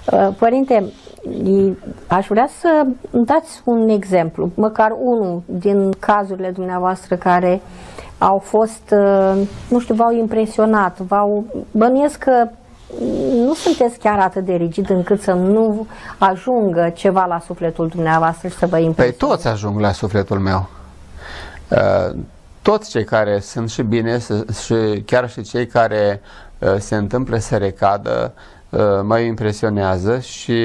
Părinte, aș vrea să dați un exemplu, măcar unul din cazurile dumneavoastră care au fost, nu știu, v-au impresionat, bănuiesc că nu sunteți chiar atât de rigid încât să nu ajungă ceva la sufletul dumneavoastră și să vă impresioneze. Păi toți ajung la sufletul meu. Toți cei care sunt și bine și chiar și cei care se întâmplă să recadă mă impresionează și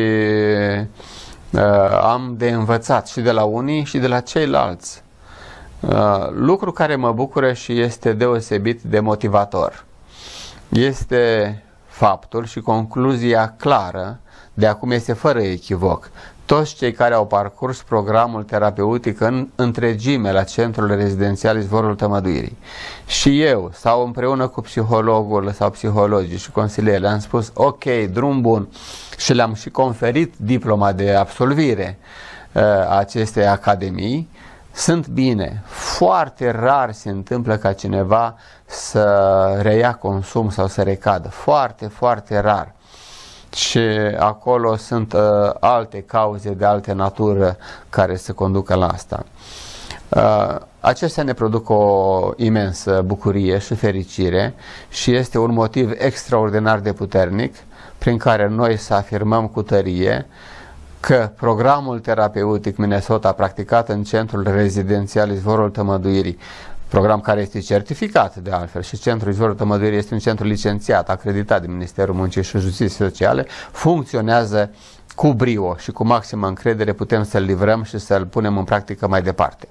am de învățat și de la unii și de la ceilalți. Lucru care mă bucură și este deosebit de motivator este faptul și concluzia clară, de acum este fără echivoc. Toți cei care au parcurs programul terapeutic în întregime la Centrul Rezidențial Izvorul Tămăduirii și eu, sau împreună cu psihologul sau psihologii și consilierii, le-am spus ok, drum bun, și le-am și conferit diploma de absolvire a acestei academii, sunt bine. Foarte rar se întâmplă ca cineva să reia consum sau să recadă. Foarte, foarte rar. Și acolo sunt alte cauze de alte natură care se conducă la asta. Acestea ne produc o imensă bucurie și fericire și este un motiv extraordinar de puternic prin care noi să afirmăm cu tărie că programul terapeutic Minnesota practicat în Centrul Rezidențial Izvorul Tămăduirii, program care este certificat de altfel și Centrul Izvorul Tămăduirii este un centru licențiat, acreditat de Ministerul Muncii și Justiției Sociale, funcționează cu brio și cu maximă încredere, putem să-l livrăm și să-l punem în practică mai departe.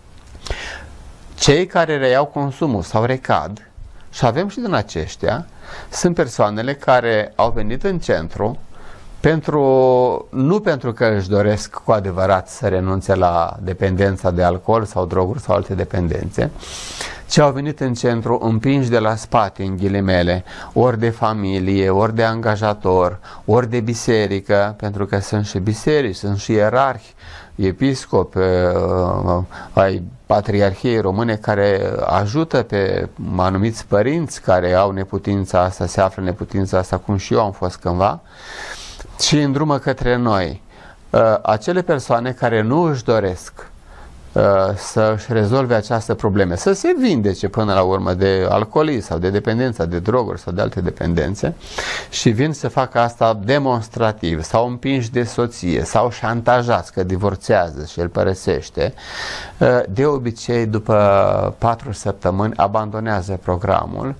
Cei care reiau consumul sau recad, și avem și din aceștia, sunt persoanele care au venit în centru nu pentru că își doresc cu adevărat să renunțe la dependența de alcool sau droguri sau alte dependențe, ci au venit în centru împinși de la spate, în ghilimele, ori de familie, ori de angajator, ori de biserică, pentru că sunt și biserici, sunt și ierarhi, episcopi ai Patriarhiei Române care ajută pe anumiți părinți care au neputința asta, se află neputința asta, cum și eu am fost cândva, și îndrumă către noi. Acele persoane care nu își doresc să își rezolve această probleme, să se vindece până la urmă de alcoolism sau de dependența de droguri sau de alte dependențe și vin să facă asta demonstrativ sau împinși de soție sau șantajați că divorțează și îl părăsește, de obicei după 4 săptămâni abandonează programul,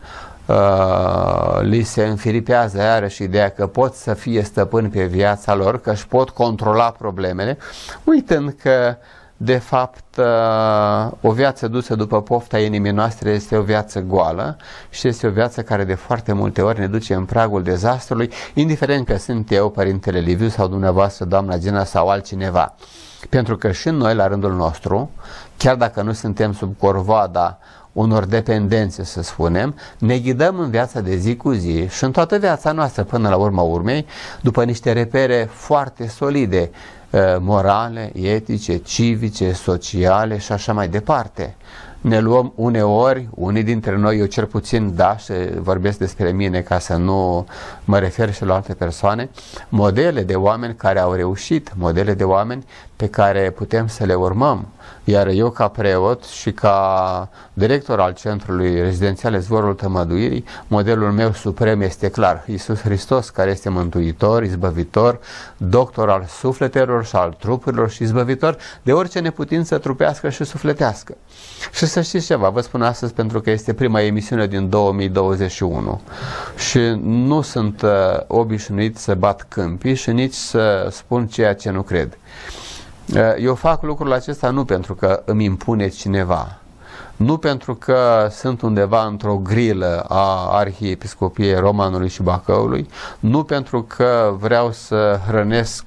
li se înfiripează iarăși ideea că pot să fie stăpâni pe viața lor, că își pot controla problemele, uitând că de fapt o viață dusă după pofta inimii noastre este o viață goală și este o viață care de foarte multe ori ne duce în pragul dezastrului, indiferent că sunt eu, Părintele Liviu, sau dumneavoastră, doamna Gina, sau altcineva. Pentru că și noi, la rândul nostru, chiar dacă nu suntem sub corvoada unor dependențe, să spunem, ne ghidăm în viața de zi cu zi și în toată viața noastră, până la urma urmei, după niște repere foarte solide, morale, etice, civice, sociale și așa mai departe. Ne luăm uneori, unii dintre noi, eu cel puțin, da, și vorbesc despre mine ca să nu mă refer și la alte persoane, modele de oameni care au reușit, modele de oameni pe care putem să le urmăm. Iar eu, ca preot și ca director al Centrului Rezidențial Izvorul Tămăduirii, modelul meu suprem este clar: Iisus Hristos, care este mântuitor, izbăvitor, doctor al sufletelor și al trupurilor și izbăvitor de orice neputință trupească și sufletească. Și să știți ceva, vă spun astăzi pentru că este prima emisiune din 2021 și nu sunt obișnuit să bat câmpii și nici să spun ceea ce nu cred. Eu fac lucrul acesta nu pentru că îmi impune cineva, nu pentru că sunt undeva într-o grilă a Arhiepiscopiei Romanului și Bacăului, nu pentru că vreau să hrănesc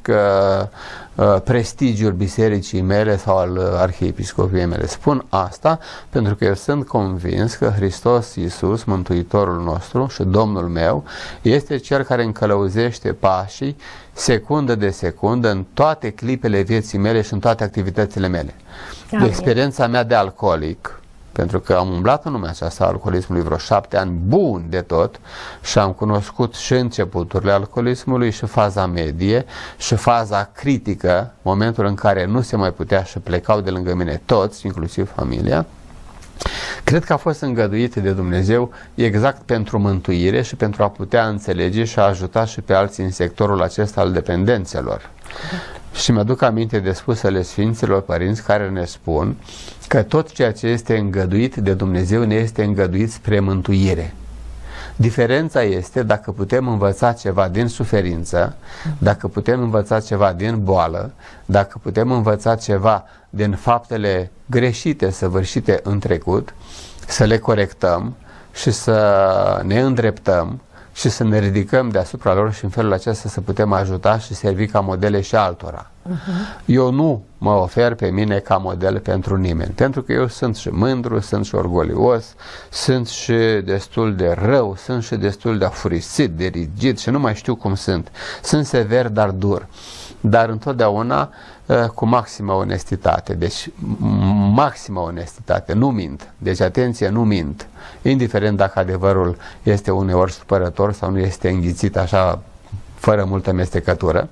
prestigiul bisericii mele sau al Arhiepiscopiei mele. Spun asta pentru că eu sunt convins că Hristos Iisus, Mântuitorul nostru și Domnul meu, este Cel care încălăuzește pașii secundă de secundă în toate clipele vieții mele și în toate activitățile mele. De experiența mea de alcoolic, pentru că am umblat în lumea aceasta a alcoolismului vreo 7 ani buni de tot și am cunoscut și începuturile alcoolismului și faza medie și faza critică, momentul în care nu se mai putea și plecau de lângă mine toți, inclusiv familia. Cred că a fost îngăduit de Dumnezeu exact pentru mântuire și pentru a putea înțelege și a ajuta și pe alții în sectorul acesta al dependențelor. Și mi-aduc aminte de spusele Sfinților Părinți care ne spun că tot ceea ce este îngăduit de Dumnezeu ne este îngăduit spre mântuire. Diferența este dacă putem învăța ceva din suferință, dacă putem învăța ceva din boală, dacă putem învăța ceva din faptele greșite săvârșite în trecut, să le corectăm și să ne îndreptăm și să ne ridicăm deasupra lor și în felul acesta să putem ajuta și servi ca modele și altora. Eu nu mă ofer pe mine ca model pentru nimeni, pentru că eu sunt și mândru, sunt și orgolios, sunt și destul de rău, sunt și destul de afurisit, de rigid și nu mai știu cum sunt. Sunt sever, dar dur. Dar întotdeauna cu maximă onestitate. Deci maximă onestitate, nu mint. Deci atenție, nu mint. Indiferent dacă adevărul este uneori supărător sau nu este înghițit așa fără multă mestecătură.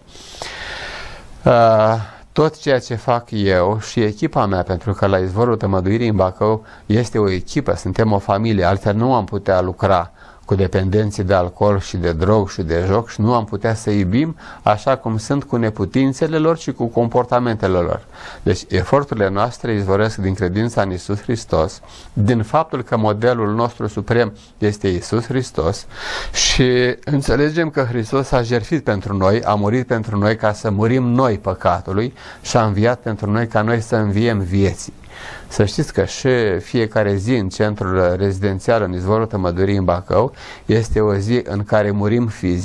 Tot ceea ce fac eu și echipa mea, pentru că la Izvorul Tămăduirii în Bacău este o echipă, suntem o familie, altfel nu am putea lucra cu dependenții de alcool și de drog și de joc și nu am putea să iubim așa cum sunt cu neputințele lor și cu comportamentele lor. Deci eforturile noastre izvoresc din credința în Iisus Hristos, din faptul că modelul nostru suprem este Iisus Hristos și înțelegem că Hristos a jertfit pentru noi, a murit pentru noi ca să murim noi păcatului și a înviat pentru noi ca noi să înviem vieții. Să știți că și fiecare zi în centrul rezidențial în Izvorul Tămăduirii în Bacău este o zi în care murim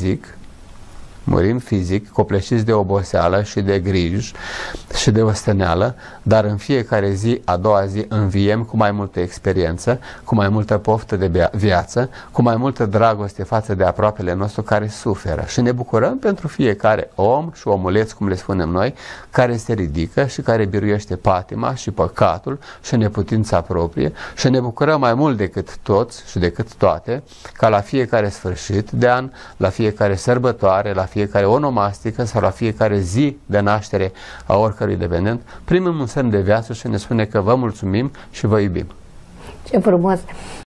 fizic, copleșiți de oboseală și de griji și de osteneală, dar în fiecare zi, a doua zi, înviem cu mai multă experiență, cu mai multă poftă de viață, cu mai multă dragoste față de aproapele nostru care suferă. Și ne bucurăm pentru fiecare om și omuleț, cum le spunem noi, care se ridică și care biruiește patima și păcatul și neputința proprie și ne bucurăm mai mult decât toți și decât toate, ca la fiecare sfârșit de an, la fiecare sărbătoare, la fiecare onomastică sau la fiecare zi de naștere a oricărui dependent, primim un semn de viață și ne spune că vă mulțumim și vă iubim. Ce frumos!